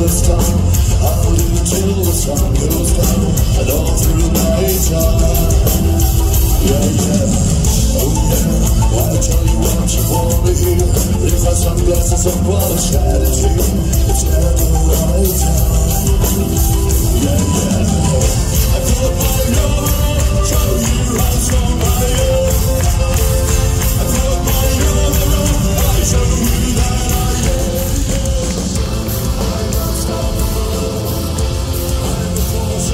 first time. I'll do it till the sun goes down, and all through the night time. Yeah, yeah, oh yeah, I'll tell you what you wanna hear. Leave my sunglasses up while I shed a tear. It's never the right time. Yeah, yeah, I put my arm, show you how strong I am. I put my arm, I show you that I am. I'm unstoppable. I'm the force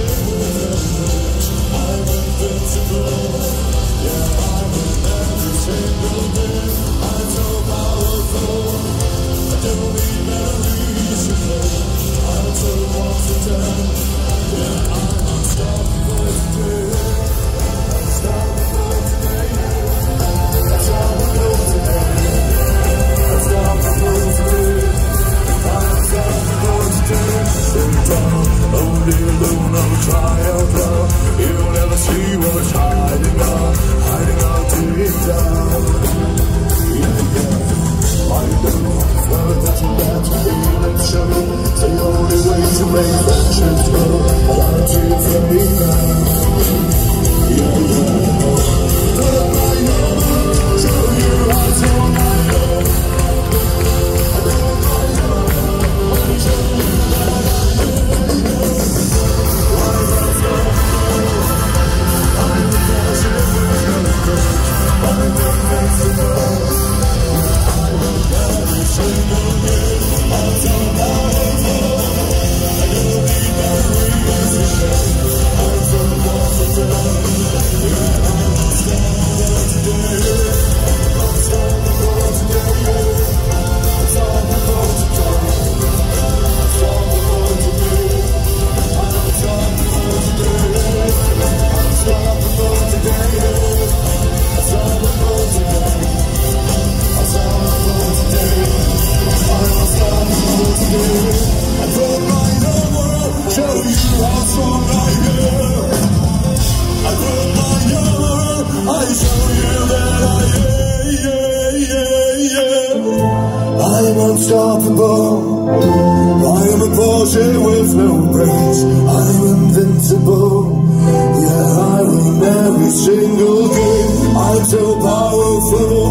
I'm invincible. Yeah, I'm in every single day. I'm so powerful. I don't need memories to play. I'm so positive. Yeah, I'm unstoppable today. Unstoppable today. Unstoppable today. Unstoppable today. Unstoppable today. Sit down, only alone, I'll try out loud. You'll never see what's hiding out deep down. Yeah, yeah, I know, well, that's a bad feeling, show. It's the only way to make friendships grow. I'll to you from me now. Yeah, yeah, put up my number, show you how strong I am. I put my number, I'll show you that I am. I'm unstoppable. I'm the force I'm invincible. I will never single day. I'm so powerful. I don't need memories to say. I'm so positive. Yeah, I'm unstoppable today. Unstoppable today. Unstoppable today. Unstoppable today. Unstoppable today. Unstoppable today. Unstoppable today. Unstoppable today. I'm unstoppable today. I put my armor, show you how strong I am. I put my armor, I show you that I am. I'm unstoppable. I am a Porsche with no brakes. I'm invincible. Yeah, I win every single game. I'm so powerful.